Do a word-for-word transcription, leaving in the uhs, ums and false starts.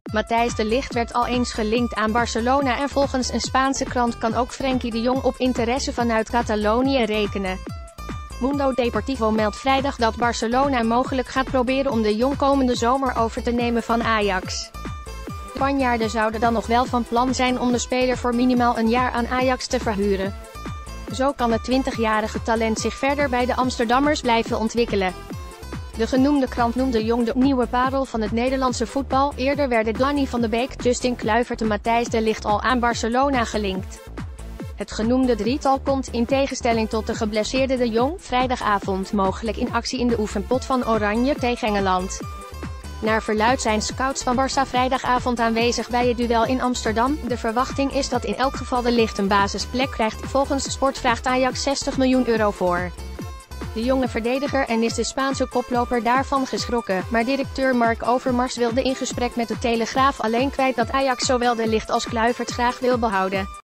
Matthijs de Ligt werd al eens gelinkt aan Barcelona en volgens een Spaanse krant kan ook Frenkie de Jong op interesse vanuit Catalonië rekenen. Mundo Deportivo meldt vrijdag dat Barcelona mogelijk gaat proberen om de Jong komende zomer over te nemen van Ajax. De Spanjaarden zouden dan nog wel van plan zijn om de speler voor minimaal een jaar aan Ajax te verhuren. Zo kan het twintigjarige talent zich verder bij de Amsterdammers blijven ontwikkelen. De genoemde krant noemde Jong de nieuwe parel van het Nederlandse voetbal. Eerder werden Donny van de Beek, Justin Kluivert en Matthijs de Ligt al aan Barcelona gelinkt. Het genoemde drietal komt, in tegenstelling tot de geblesseerde de Jong, vrijdagavond mogelijk in actie in de oefenpot van Oranje tegen Engeland. Naar verluidt zijn scouts van Barça vrijdagavond aanwezig bij het duel in Amsterdam. De verwachting is dat in elk geval de Ligt een basisplek krijgt. Volgens Sport vraagt Ajax zestig miljoen euro voor de jonge verdediger en is de Spaanse koploper daarvan geschrokken. Maar directeur Mark Overmars wilde in gesprek met de Telegraaf alleen kwijt dat Ajax zowel de Ligt als Kluivert graag wil behouden.